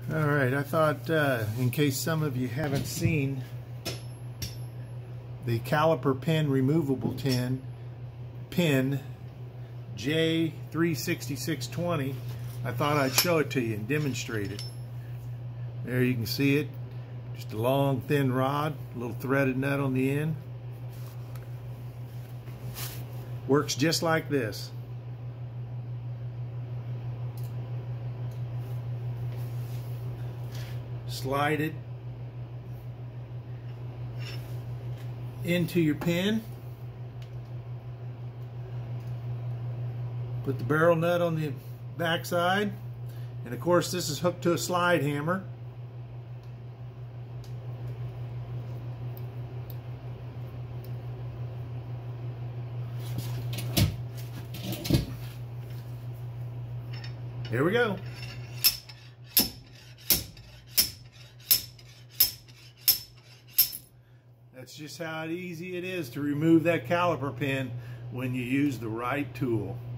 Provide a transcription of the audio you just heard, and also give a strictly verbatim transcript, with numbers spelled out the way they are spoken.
All right, I thought uh, in case some of you haven't seen the caliper pin removable tin pin J three sixty-six twenty, I thought I'd show it to you and demonstrate it. There you can see it, just a long thin rod, a little threaded nut on the end. Works just like this. Slide it into your pin. Put the barrel nut on the back side. And of course this is hooked to a slide hammer. Here we go. That's just how easy it is to remove that caliper pin when you use the right tool.